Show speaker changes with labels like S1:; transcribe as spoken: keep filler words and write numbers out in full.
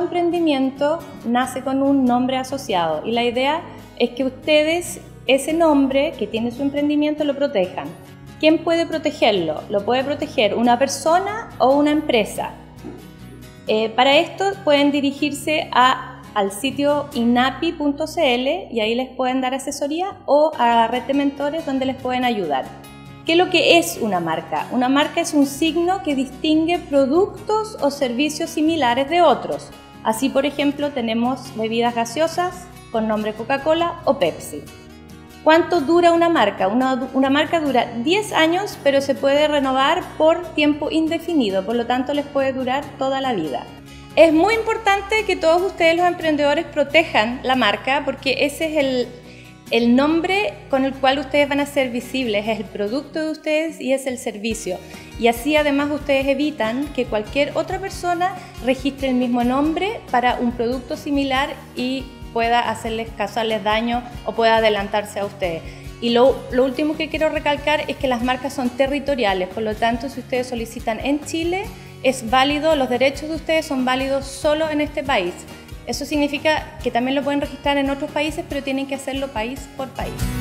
S1: emprendimiento nace con un nombre asociado y la idea es que ustedes ese nombre que tiene su emprendimiento lo protejan. ¿Quién puede protegerlo? Lo puede proteger una persona o una empresa. Eh, para esto pueden dirigirse a, al sitio inapi punto cl y ahí les pueden dar asesoría, o a la red de mentores donde les pueden ayudar. ¿Qué es lo que es una marca? Una marca es un signo que distingue productos o servicios similares de otros. Así, por ejemplo, tenemos bebidas gaseosas con nombre Coca-Cola o Pepsi. ¿Cuánto dura una marca? Una, una marca dura diez años, pero se puede renovar por tiempo indefinido, por lo tanto les puede durar toda la vida. Es muy importante que todos ustedes, los emprendedores, protejan la marca porque ese es el, el nombre con el cual ustedes van a ser visibles, es el producto de ustedes y es el servicio. Y así además ustedes evitan que cualquier otra persona registre el mismo nombre para un producto similar y pueda hacerles, causarles daño o pueda adelantarse a ustedes. Y lo, lo último que quiero recalcar es que las marcas son territoriales, por lo tanto, si ustedes solicitan en Chile, es válido, los derechos de ustedes son válidos solo en este país. Eso significa que también lo pueden registrar en otros países, pero tienen que hacerlo país por país.